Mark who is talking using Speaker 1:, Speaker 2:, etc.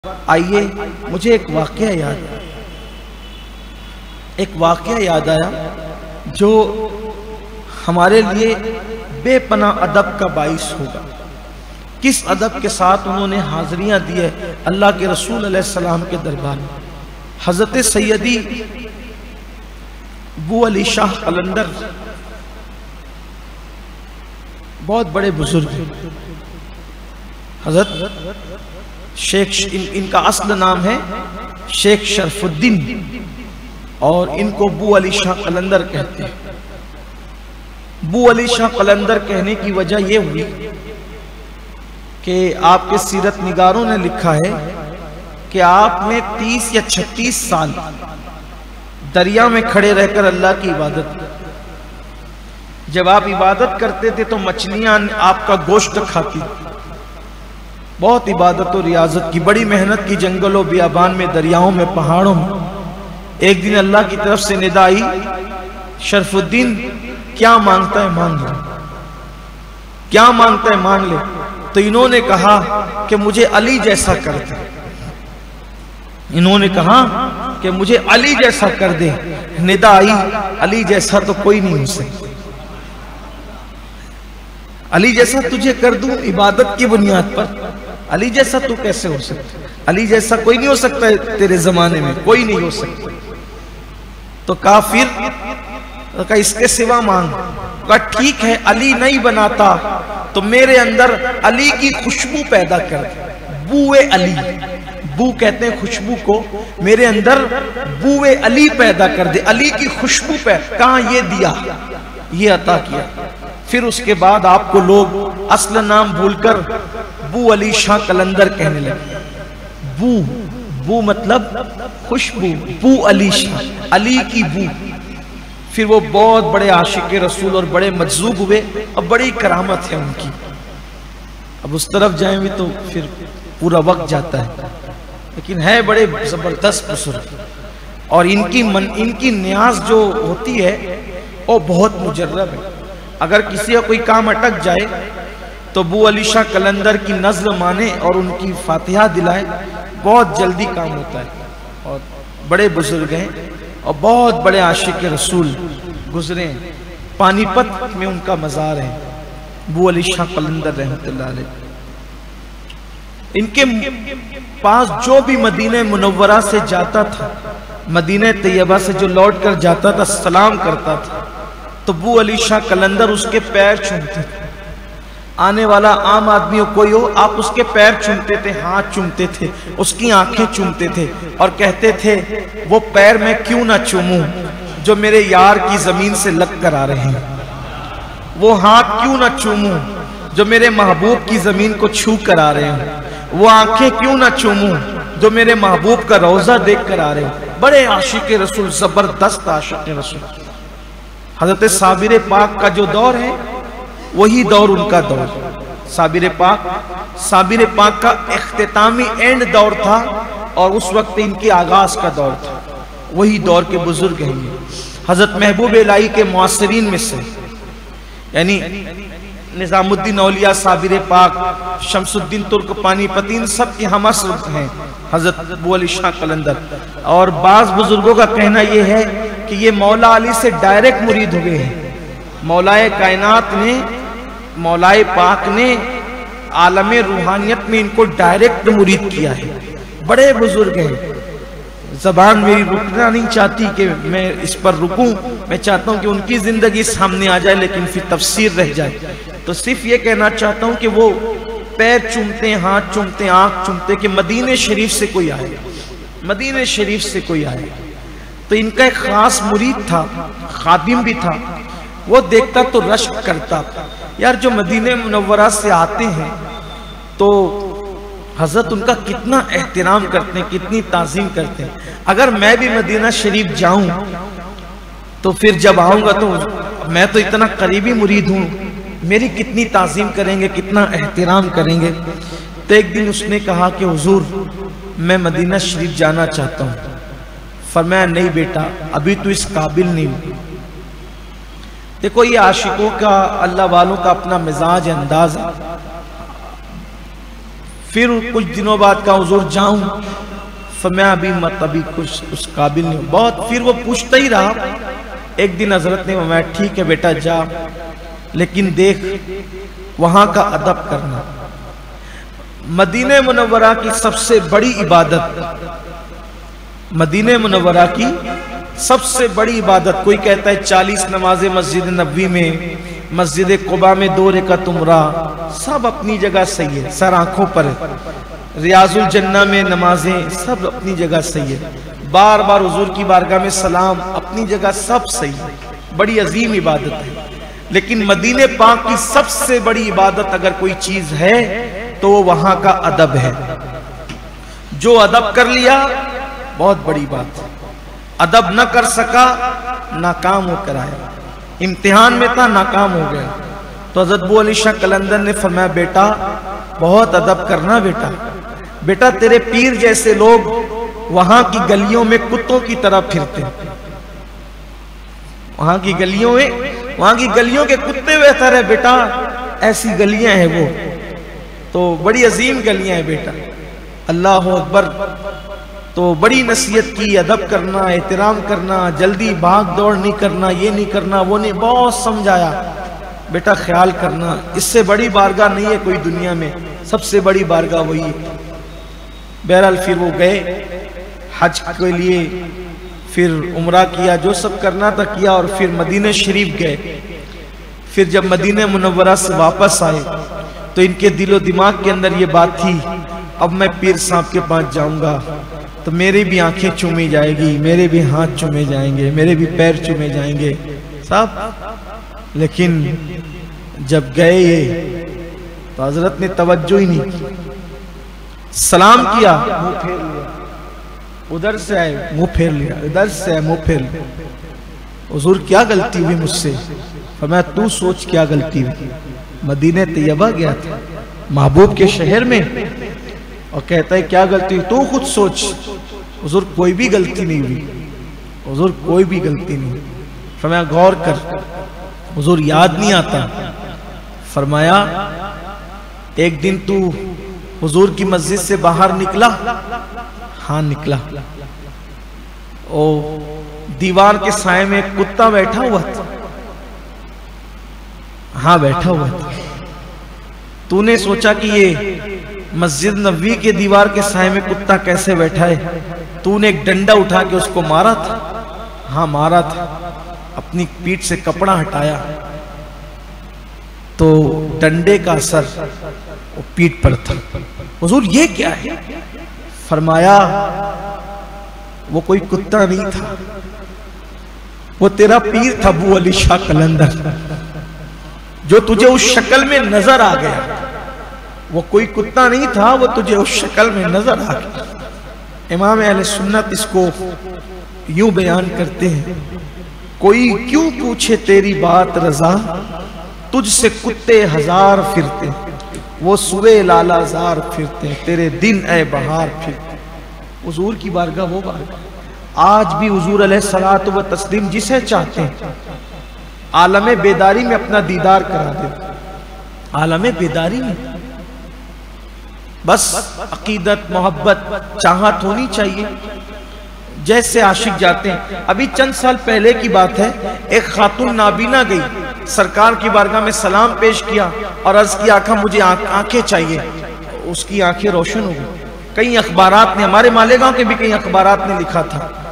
Speaker 1: आइए मुझे एक वाक़या याद आया जो हमारे लिए बेपनाह अदब का बाइस होगा। किस अदब के साथ उन्होंने हाज़िरियाँ दी है अल्लाह के रसूल अलैहिस्सलाम के दरबार में। हज़रत सैयदी बू अली शाह कलंदर बहुत बड़े बुजुर्ग हैं। हज़रत शेख इनका असल नाम है शेख शरफुद्दीन और इनको बू अली शाह कलंदर कहते हैं। बू अली शाह कलंदर कहने की वजह यह हुई कि आपके सीरत निगारों ने लिखा है कि आपने 30 या 36 साल दरिया में खड़े रहकर अल्लाह की इबादत की। जब आप इबादत करते थे तो मछलियां आपका गोश्त खाती। बहुत इबादत और रियाजत की, बड़ी मेहनत की, जंगलों बियाबान में, दरियाओं में, पहाड़ों में। एक दिन अल्लाह की तरफ से निदा आई, शरफुद्दीन क्या मांगता है मांग ले, क्या मांगता है मांग ले। तो इन्होंने कहा कि मुझे अली जैसा कर दे। इन्होंने कहा कि मुझे अली जैसा कर दे। निदा आई, अली जैसा तो कोई नहीं हो सकता। अली जैसा तुझे कर दूं इबादत की बुनियाद पर, अली जैसा तू कैसे हो सकता? अली जैसा कोई नहीं हो सकता है तेरे जमाने में, कोई नहीं हो सकता। तो काफिर का इसके सिवा मांग। का ठीक है, अली नहीं बनाता तो मेरे अंदर अली की खुशबू पैदा कर दे। बूए अली, बू कहते हैं खुशबू को, मेरे अंदर बूए अली पैदा कर दे, अली की खुशबू पैदा। कहां ये दिया, ये अता किया। फिर उसके बाद आपको लोग असल नाम भूलकर बू अली शाह कलंदर कहने लगे। बू मतलब खुशबू, बू अली शाह, अली की बू। फिर वो बहुत बड़े आशिक रसूल और बड़े मजजूब हुए और बड़ी करामत है उनकी। अब उस तरफ जाएंगे तो फिर पूरा वक्त जाता है, लेकिन है बड़े जबरदस्त बुजुर्ग। और इनकी न्याज जो होती है वो बहुत मुजर्रब है। अगर किसी का कोई काम अटक जाए तो बू अली शाह कलंदर की नज़्ल माने और उनकी फातिहा दिलाए, बहुत जल्दी काम होता है। और बड़े बुजुर्ग हैं और बहुत बड़े आशिक रसूल गुजरे हैं। पानीपत में उनका मज़ार है, बू अली शाह कलंदर रहमतुल्लाह अलैह। इनके पास जो भी मदीने मुनव्वरा से जाता था, मदीने तैयबा से जो लौट कर जाता था, सलाम करता था तो बू अली शाह कलंदर उसके पैर चूमते थे। आने वाला आम आदमी हो कोई हो, आप उसके पैर चूमते थे, हाथ चूमते थे, उसकी आंखें चूमते थे और कहते थे वो पैर मैं क्यों ना चूमूं जो मेरे यार की जमीन से लग कर आ रहे हैं, वो हाथ क्यों ना चूमूं जो मेरे महबूब की जमीन को छू कर आ रहे हैं, वो आंखें क्यों ना चूमूं जो मेरे महबूब का रोजा देख कर आ रहे हैं। बड़े आशिक रसूल, जबरदस्त आशिक रसूल। हजरत साबिर पाक का जो दौर है वही दौर उनका दौर। साबिर पाक का इख्तितामी एंड दौर था और उस वक्त इनके आगाज का दौर था। वही दौर के बुजुर्ग हैं ये। हजरत महबूब इलाही के मुअस्सिरीन में से, यानी निजामुद्दीन औलिया, साबिर पाक, शमसुद्दीन तुर्क पानीपतीन सब के हम असर हैं हजरत बू अली शाह कलंदर। और बाज बुजुर्गों का कहना यह है कि ये मौला अली से डायरेक्ट मुरीद हुए हैं। मौलाए कायनात ने, मौलाए पाक ने आलमे रूहानियत में इनको डायरेक्ट मुरीद किया है। बड़े बुजुर्ग हैं। जबान मेरी रुकना नहीं चाहती कि मैं इस पर रुकूं। मैं चाहता हूं कि उनकी जिंदगी सामने आ जाए, लेकिन फिर तफसीर रह जाए। तो सिर्फ ये कहना चाहता हूं कि वो पैर चूमते हैं, हाथ चूमते हैं, आंख चूमते कि मदीने शरीफ से कोई आए, मदीने शरीफ से कोई आए। तो इनका एक खास मुरीद था, खादिम भी था। वो देखता तो रश्क करता यार जो मदीने मुनव्वरा से आते हैं तो हजरत उनका कितना एहतराम करते हैं, कितनी ताज़ीम करते हैं। अगर मैं भी मदीना शरीफ जाऊं तो फिर जब आऊंगा तो मैं तो इतना करीबी मुरीद हूं, मेरी कितनी ताज़ीम करेंगे, कितना एहतराम करेंगे। तो एक दिन उसने कहा कि हुजूर मैं मदीना शरीफ जाना चाहता हूं। फरमाया नहीं बेटा, अभी तो इस काबिल नहीं हूं। देखो ये आशिकों का, अल्लाह वालों का अपना मिजाज अंदाज है। फिर कुछ दिनों बाद कहा हुजूर जाऊं, फरमाया अभी मत, अभी कुछ उस काबिल नहीं। बहुत फिर वो पूछता ही रहा। एक दिन हजरत ने फरमाया ठीक है बेटा जा, लेकिन देख वहां का अदब करना। मदीने मुनव्वरा की सबसे बड़ी इबादत, मदीने मुनव्वरा की सबसे बड़ी इबादत, कोई कहता है 40 नमाजें मस्जिद नबवी में, मस्जिद कुबा में 2 रकात उम्रा, सब अपनी जगह सही है, सर आंखों पर है। रियाजुल जन्ना में नमाजें सब अपनी जगह सही है। बार बार हुजूर की बारगाह में सलाम अपनी जगह सब सही है, बड़ी अजीम इबादत है। लेकिन मदीने पाक की सबसे बड़ी इबादत अगर कोई चीज है तो वो वहां का अदब है। जो अदब कर लिया बहुत बड़ी बात है, अदब न कर सका नाकाम होकर आया। इम्तिहान में था, नाकाम हो गया। तो हज़रत अबू अली शाह कलंदर ने फरमाया बेटा बहुत अदब करना बेटा, बेटा तेरे पीर जैसे लोग वहां की गलियों में कुत्तों की तरह फिरते, वहां की गलियों में, वहां की गलियों के कुत्ते बेहतर है बेटा, ऐसी गलियां हैं वो, तो बड़ी अजीम गलियां हैं बेटा। अल्लाह अकबर। तो बड़ी नसीहत की, अदब करना, एहतराम करना, जल्दी भाग दौड़ नहीं करना, ये नहीं करना, वो नहीं, बहुत समझाया बेटा ख्याल करना, इससे बड़ी बारगाह नहीं है कोई दुनिया में, सबसे बड़ी बारगाह वही है। बहरहाल फिर वो गए हज के लिए, फिर उम्रा किया, जो सब करना था किया, और फिर मदीने शरीफ गए। फिर जब मदीने मुनव्वरा से वापस आए तो इनके दिलो दिमाग के अंदर ये बात थी अब मैं पीर साहब के पास जाऊंगा तो मेरी भी आंखें चूमी जाएगी, मेरे भी हाथ चूमे जाएंगे, मेरे भी पैर चूमे जाएंगे साहब। लेकिन जब गए ये तो हजरत ने तवज्जो ही नहीं की, सलाम किया मुंह फेर लिया, उधर से आए मुंह फेर लिया, इधर से आए मुंह फेर लिया। हुजूर क्या गलती हुई मुझसे? फरमाया तू सोच क्या गलती हुई। मदीने तैयबा गया था, महबूब के शहर में, और कहता है क्या गलती हुई, तू खुद सोच। हुजूर कोई भी गलती नहीं हुई, हुजूर कोई भी गलती नहीं। फरमाया गौर कर। हुजूर याद नहीं आता। फरमाया एक दिन तू हुजूर की मस्जिद से बाहर निकला? हाँ निकला। ओ दीवार के साए में एक कुत्ता बैठा हुआ था? हाँ बैठा हुआ था। तूने सोचा कि ये मस्जिद नबवी के दीवार के साए में कुत्ता कैसे बैठा है? तूने एक डंडा उठा के उसको मारा था? हाँ मारा था। अपनी पीठ से कपड़ा हटाया तो डंडे का असर वो पीठ पर था। हुजूर ये क्या है? फरमाया वो कोई कुत्ता नहीं था, वो तेरा पीर था अबू अली शाह कलंदर, जो तुझे उस शक्ल में नजर आ गया। वो कोई कुत्ता नहीं था, वो तुझे उस शक्ल में नजर आ गया। इमाम अहले सुन्नत इसको यूं बयान करते हैं, कोई क्यों पूछे तेरी बात रजा, तुझसे कुत्ते हजार फिरते, वो सुबह लालाजार फिरते, तेरे दिन ए बहार फिरते। हुजूर की बारगाह वो बारगाह आज भी हुजूर अलैहिस्सलात व तस्लीम जिसे चाहते हैं आलमे बेदारी में अपना दीदार करा दे। आलमे बेदारी में बस अकीदत, मोहब्बत, चाहत होनी चाहिए। जैसे आशिक जाते हैं। अभी चंद साल पहले की बात है, एक खातून नाबीना गई, सरकार की बारगाह में सलाम पेश किया और अर्ज किया आका मुझे आंखें चाहिए। उसकी आंखें रोशन हो गई। कई अखबारात ने, हमारे मालेगांव के भी कई अखबारात ने लिखा था